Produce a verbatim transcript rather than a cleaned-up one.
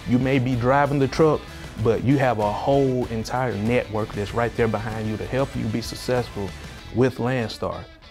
You may be driving the truck, but you have a whole entire network that's right there behind you to help you be successful with Landstar.